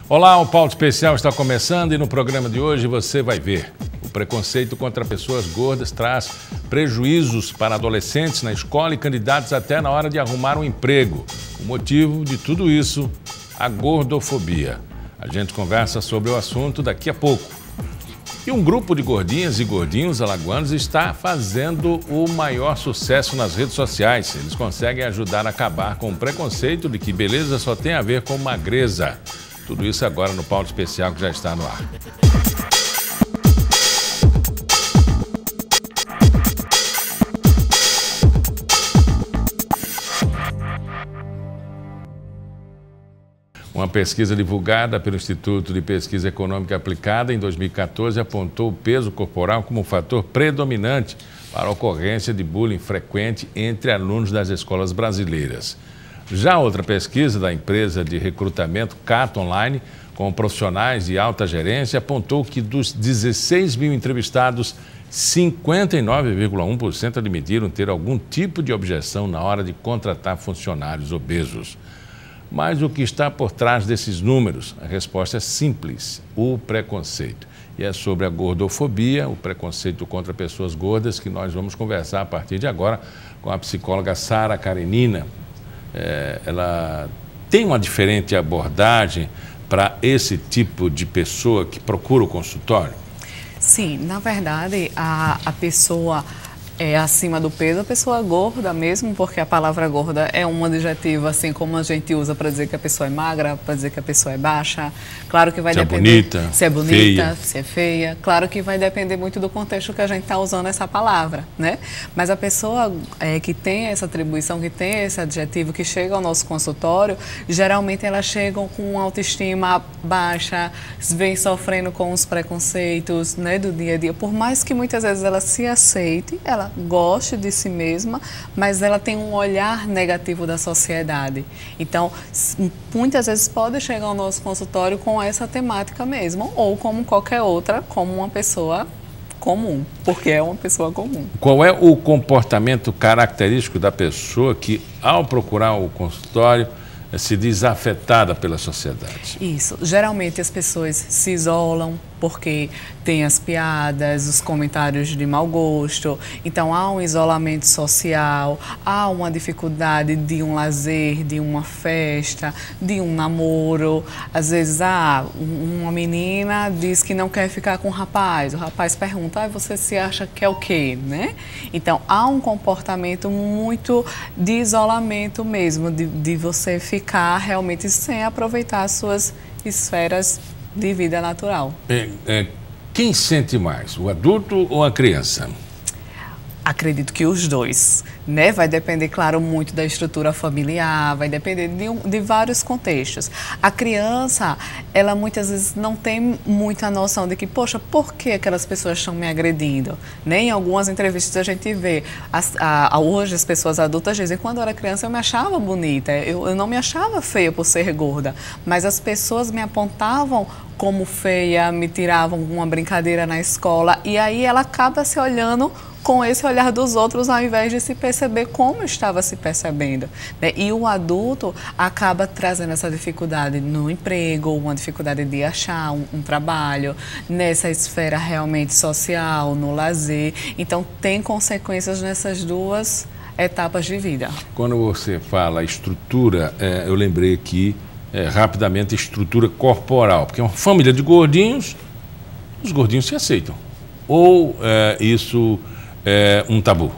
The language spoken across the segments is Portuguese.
Olá, o Pauta Especial está começando e no programa de hoje você vai ver. O preconceito contra pessoas gordas traz prejuízos para adolescentes na escola e candidatos até na hora de arrumar um emprego. O motivo de tudo isso, a gordofobia. A gente conversa sobre o assunto daqui a pouco. E um grupo de gordinhas e gordinhos alagoanos está fazendo o maior sucesso nas redes sociais. Eles conseguem ajudar a acabar com o preconceito de que beleza só tem a ver com magreza. Tudo isso agora no Pauta Especial que já está no ar. Uma pesquisa divulgada pelo Instituto de Pesquisa Econômica Aplicada em 2014 apontou o peso corporal como um fator predominante para a ocorrência de bullying frequente entre alunos das escolas brasileiras. Já outra pesquisa da empresa de recrutamento Cato Online, com profissionais de alta gerência, apontou que dos 16 mil entrevistados, 59,1% admitiram ter algum tipo de objeção na hora de contratar funcionários obesos. Mas o que está por trás desses números? A resposta é simples: o preconceito. E é sobre a gordofobia, o preconceito contra pessoas gordas, que nós vamos conversar a partir de agora com a psicóloga Sara Karenina. Ela tem uma diferente abordagem para esse tipo de pessoa que procura o consultório? Sim, na verdade, a pessoa é acima do peso, a pessoa gorda mesmo, porque a palavra gorda é um adjetivo, assim como a gente usa para dizer que a pessoa é magra, para dizer que a pessoa é baixa. Claro que vai depender se é bonita, feia. Se é feia. Claro que vai depender muito do contexto que a gente está usando essa palavra, né? Mas a pessoa que tem essa atribuição, que tem esse adjetivo, que chega ao nosso consultório, geralmente elas chegam com autoestima baixa, vem sofrendo com os preconceitos, né, do dia a dia. Por mais que muitas vezes ela se aceite, ela goste de si mesma, mas ela tem um olhar negativo da sociedade. Então, muitas vezes pode chegar ao nosso consultório com essa temática mesmo, ou como qualquer outra, como uma pessoa comum, porque é uma pessoa comum. Qual é o comportamento característico da pessoa que, ao procurar o consultório, se diz afetada pela sociedade? Isso. Geralmente as pessoas se isolam porque tem as piadas, os comentários de mau gosto. Então há um isolamento social, há uma dificuldade de um lazer, de uma festa, de um namoro. Às vezes uma menina diz que não quer ficar com o rapaz pergunta: você se acha que é o quê, né? Então há um comportamento muito de isolamento mesmo, de você ficar realmente sem aproveitar as suas esferas de vida natural. Quem sente mais, o adulto ou a criança? Acredito que os dois, né? Vai depender, claro, muito da estrutura familiar, vai depender de vários contextos. A criança, ela muitas vezes não tem muita noção de que, poxa, por que aquelas pessoas estão me agredindo? Né? Em algumas entrevistas a gente vê, hoje as pessoas adultas dizem: quando eu era criança eu me achava bonita, eu não me achava feia por ser gorda, mas as pessoas me apontavam como feia, me tiravam uma brincadeira na escola, e aí ela acaba se olhando com esse olhar dos outros, ao invés de se perceber como estava se percebendo, né? E o adulto acaba trazendo essa dificuldade no emprego, uma dificuldade de achar um trabalho, nessa esfera realmente social, no lazer. Então, tem consequências nessas duas etapas de vida. Quando você fala estrutura, eu lembrei aqui, rapidamente, estrutura corporal, porque é uma família de gordinhos, os gordinhos se aceitam. Ou isso é um tabu?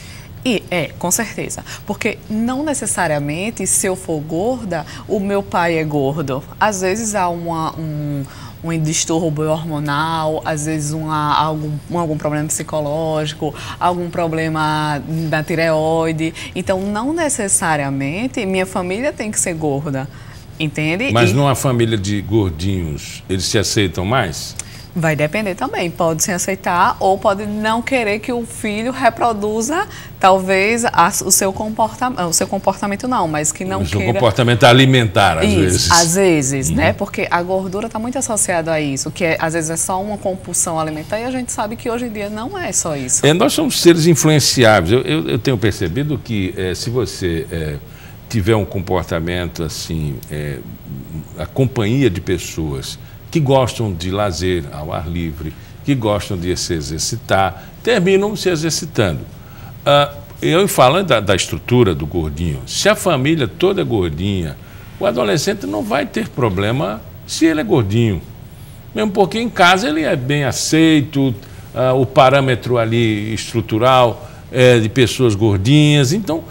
Com certeza, porque não necessariamente, se eu for gorda, o meu pai é gordo. Às vezes há um distúrbio hormonal, às vezes algum problema psicológico, algum problema da tireoide. Então, não necessariamente minha família tem que ser gorda, entende? Mas numa família de gordinhos, eles se aceitam mais? Vai depender também, pode se aceitar ou pode não querer que o filho reproduza, talvez, o seu comportamento não, mas que não queira... O seu comportamento alimentar, às vezes. Às vezes, né? Porque a gordura está muito associada a isso, que às vezes é só uma compulsão alimentar, e a gente sabe que hoje em dia não é só isso. Nós somos seres influenciáveis. Eu tenho percebido que se você tiver um comportamento assim, a companhia de pessoas que gostam de lazer ao ar livre, que gostam de se exercitar, terminam se exercitando. Eu falo da estrutura do gordinho. Se a família toda é gordinha, o adolescente não vai ter problema se ele é gordinho. Mesmo porque em casa ele é bem aceito, o parâmetro ali estrutural é de pessoas gordinhas. Então,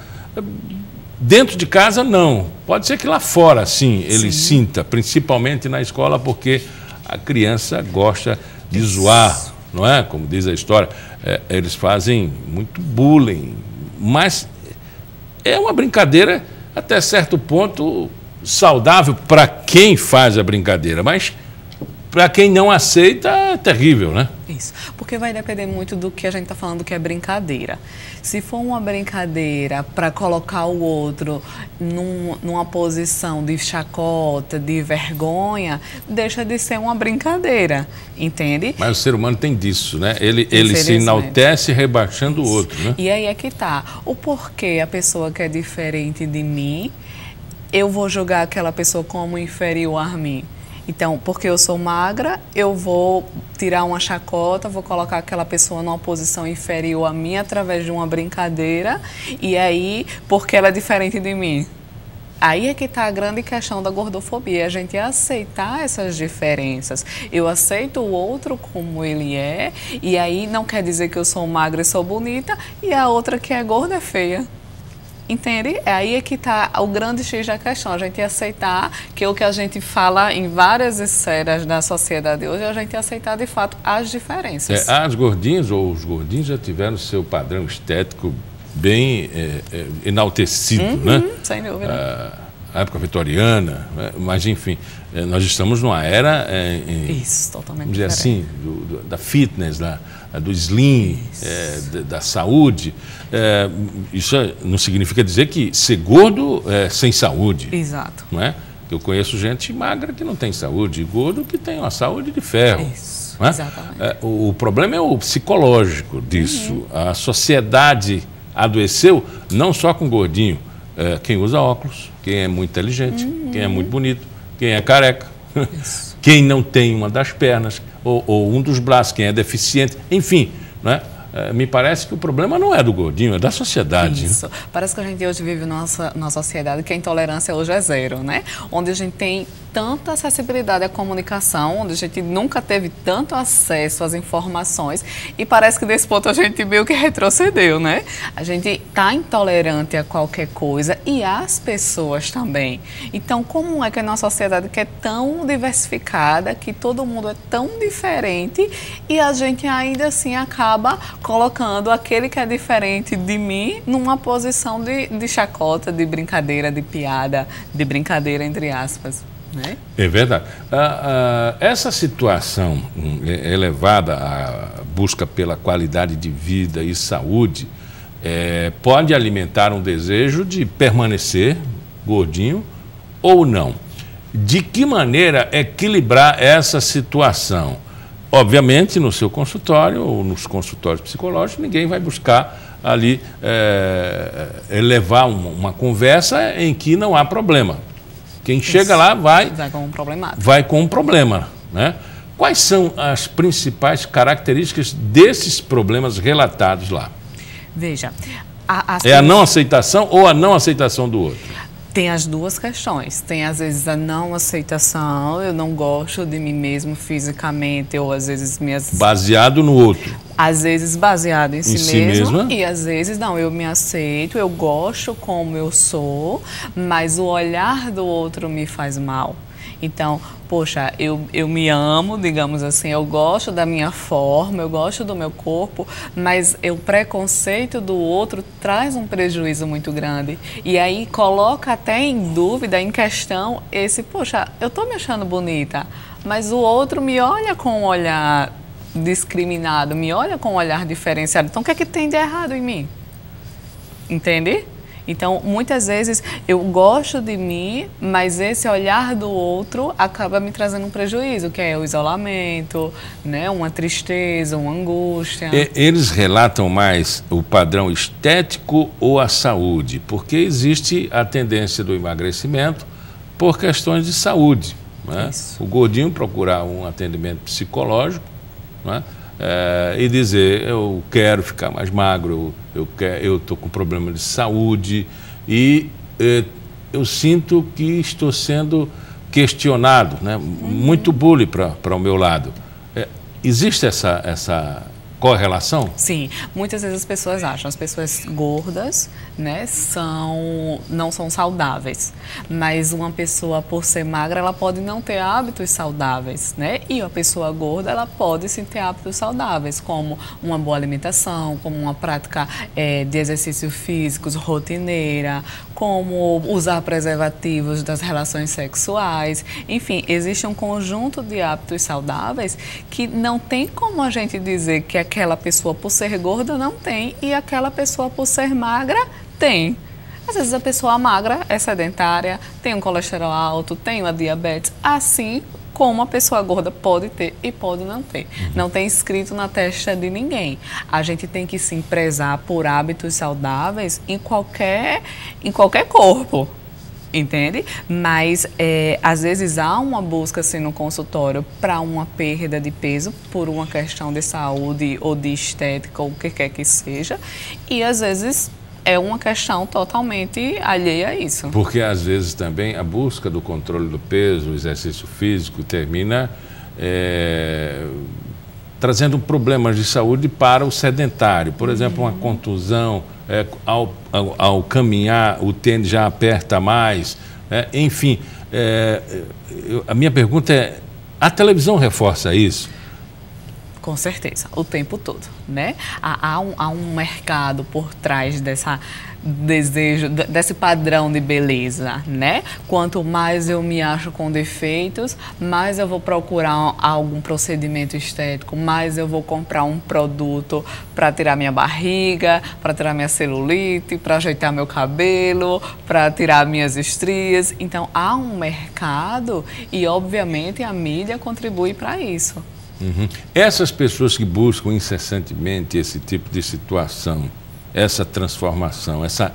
dentro de casa, não. Pode ser que lá fora, sim, ele sinta, principalmente na escola, porque a criança gosta de zoar, não é? Como diz a história, eles fazem muito bullying, mas é uma brincadeira até certo ponto saudável para quem faz a brincadeira, mas para quem não aceita é terrível, né? Isso, porque vai depender muito do que a gente está falando que é brincadeira. Se for uma brincadeira para colocar o outro numa posição de chacota, de vergonha, deixa de ser uma brincadeira, entende? Mas o ser humano tem disso, né? Ele se enaltece rebaixando o outro, né? E aí é que tá. O porquê a pessoa que é diferente de mim, eu vou julgar aquela pessoa como inferior a mim. Então, porque eu sou magra, eu vou tirar uma chacota, vou colocar aquela pessoa numa posição inferior a mim através de uma brincadeira, e aí, porque ela é diferente de mim. Aí é que está a grande questão da gordofobia, a gente aceitar essas diferenças. Eu aceito o outro como ele é, e aí não quer dizer que eu sou magra e sou bonita, e a outra que é gorda é feia. Entende? Aí é que está o grande X da questão, a gente aceitar que o que a gente fala em várias esferas da sociedade hoje, a gente aceitar de fato as diferenças. As gordinhas ou os gordinhos já tiveram seu padrão estético bem enaltecido, né? Sem dúvida. A época vitoriana, mas enfim, nós estamos numa era, isso, totalmente vamos dizer diferente. assim, da fitness, do slim, da saúde. Isso não significa dizer que ser gordo é sem saúde. Exato. Não é? Eu conheço gente magra que não tem saúde, e gordo que tem uma saúde de ferro. Isso, não é? exatamente. O problema é o psicológico disso. A sociedade adoeceu não só com gordinho, quem usa óculos, quem é muito inteligente, quem é muito bonito, quem é careca, quem não tem uma das pernas ou um dos braços, quem é deficiente, enfim, não é? Me parece que o problema não é do gordinho, é da sociedade. Isso. Né? Parece que a gente hoje vive numa sociedade que a intolerância hoje é zero, né? Onde a gente tem tanta acessibilidade à comunicação, onde a gente nunca teve tanto acesso às informações e parece que desse ponto a gente meio que retrocedeu, né? A gente está intolerante a qualquer coisa e às pessoas também. Então, como é que a nossa sociedade que é tão diversificada, que todo mundo é tão diferente e a gente ainda assim acaba colocando aquele que é diferente de mim numa posição de chacota, de brincadeira, de piada, de brincadeira entre aspas. Né? É verdade. Essa situação elevada à busca pela qualidade de vida e saúde pode alimentar um desejo de permanecer gordinho ou não. De que maneira equilibrar essa situação? Obviamente, no seu consultório ou nos consultórios psicológicos, ninguém vai buscar ali elevar uma conversa em que não há problema. Quem chega lá vai com um problema. Né? Quais são as principais características desses problemas relatados lá? Veja. A não aceitação ou a não aceitação do outro? Tem as duas questões. Tem, às vezes, a não aceitação, eu não gosto de mim mesmo fisicamente, ou às vezes baseado no outro. Às vezes baseado em si mesmo. E às vezes, não, eu me aceito, eu gosto como eu sou, mas o olhar do outro me faz mal. Então, poxa, eu me amo, digamos assim, eu gosto da minha forma, eu gosto do meu corpo, mas o preconceito do outro traz um prejuízo muito grande. E aí coloca até em dúvida, em questão, poxa, eu tô me achando bonita, mas o outro me olha com um olhar discriminado, me olha com um olhar diferenciado. Então, o que é que tem de errado em mim? Entende? Então, muitas vezes eu gosto de mim, mas esse olhar do outro acaba me trazendo um prejuízo, que é o isolamento, né? Uma tristeza, uma angústia. Eles relatam mais o padrão estético ou a saúde? Porque existe a tendência do emagrecimento por questões de saúde, né? O gordinho procurar um atendimento psicológico, né? E dizer, eu quero ficar mais magro, eu estou com problema de saúde e eu sinto que estou sendo questionado, né? Muito bullying para o meu lado. Existe essa correlação? Sim, muitas vezes as pessoas acham, as pessoas gordas, né, não são saudáveis, mas uma pessoa, por ser magra, ela pode não ter hábitos saudáveis, né, e a pessoa gorda, ela pode sim ter hábitos saudáveis, como uma boa alimentação, como uma prática de exercícios físicos rotineira, como usar preservativos das relações sexuais, enfim, existe um conjunto de hábitos saudáveis que não tem como a gente dizer que aquela pessoa, por ser gorda, não tem, e aquela pessoa, por ser magra, tem. Às vezes a pessoa magra é sedentária, tem um colesterol alto, tem uma diabetes, assim como a pessoa gorda pode ter e pode não ter. Não tem escrito na testa de ninguém. A gente tem que se prezar por hábitos saudáveis em qualquer corpo. Entende? Mas às vezes há uma busca assim no consultório para uma perda de peso por uma questão de saúde ou de estética ou o que quer que seja, e às vezes é uma questão totalmente alheia a isso. Porque às vezes também a busca do controle do peso, o exercício físico termina trazendo problemas de saúde para o sedentário. Por exemplo, uma contusão, ao caminhar o tênis já aperta mais, enfim. A minha pergunta é, a televisão reforça isso? Com certeza, o tempo todo, né? Há um mercado por trás desse padrão de beleza, né? Quanto mais eu me acho com defeitos, mais eu vou procurar algum procedimento estético, mais eu vou comprar um produto para tirar minha barriga, para tirar minha celulite, para ajeitar meu cabelo, para tirar minhas estrias. Então, há um mercado e, obviamente, a mídia contribui para isso. Essas pessoas que buscam incessantemente esse tipo de situação, essa transformação, essa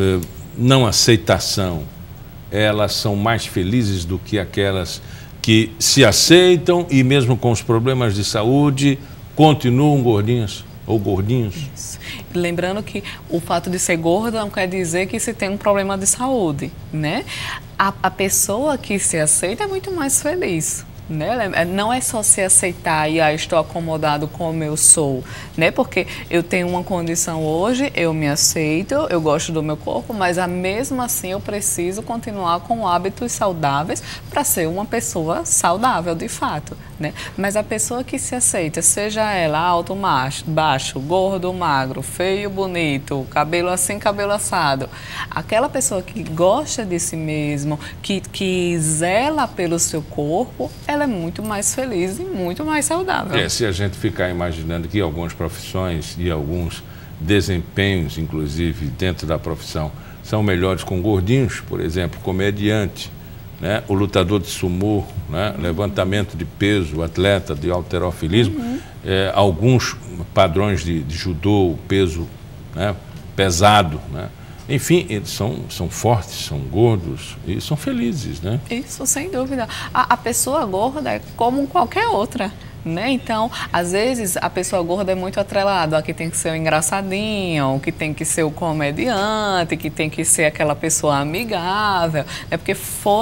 não aceitação, elas são mais felizes do que aquelas que se aceitam e mesmo com os problemas de saúde continuam gordinhas ou gordinhos? Isso. Lembrando que o fato de ser gorda não quer dizer que se tem um problema de saúde, né? A pessoa que se aceita é muito mais feliz. Né? Não é só se aceitar e estou acomodado como eu sou, né? Porque eu tenho uma condição hoje, eu me aceito, eu gosto do meu corpo, mas mesmo assim eu preciso continuar com hábitos saudáveis para ser uma pessoa saudável de fato, né? Mas a pessoa que se aceita, seja ela alto, baixo, gordo, magro, feio, bonito, cabelo assim, cabelo assado, aquela pessoa que gosta de si mesmo, que zela pelo seu corpo, ela é muito mais feliz e muito mais saudável. Se a gente ficar imaginando que algumas profissões e alguns desempenhos, inclusive dentro da profissão, são melhores com gordinhos, por exemplo, comediante, né? O lutador de sumô, né? Levantamento de peso, atleta de halterofilismo, alguns padrões de judô, peso, né? Pesado, né? Enfim, eles são fortes, são gordos e são felizes, né? Isso, sem dúvida. A pessoa gorda é como qualquer outra, né? Então, às vezes, a pessoa gorda é muito atrelada. Que tem que ser o engraçadinho, que tem que ser o comediante, que tem que ser aquela pessoa amigável. É porque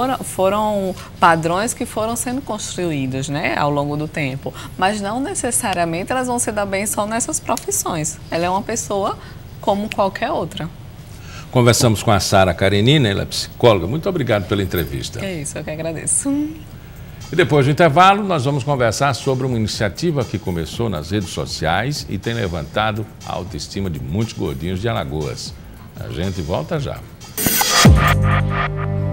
foram padrões que foram sendo construídos, né, ao longo do tempo. Mas não necessariamente elas vão se dar bem só nessas profissões. Ela é uma pessoa como qualquer outra. Conversamos com a Sara Karenina, ela é psicóloga. Muito obrigado pela entrevista. É isso, eu que agradeço. E depois do intervalo, nós vamos conversar sobre uma iniciativa que começou nas redes sociais e tem levantado a autoestima de muitos gordinhos de Alagoas. A gente volta já.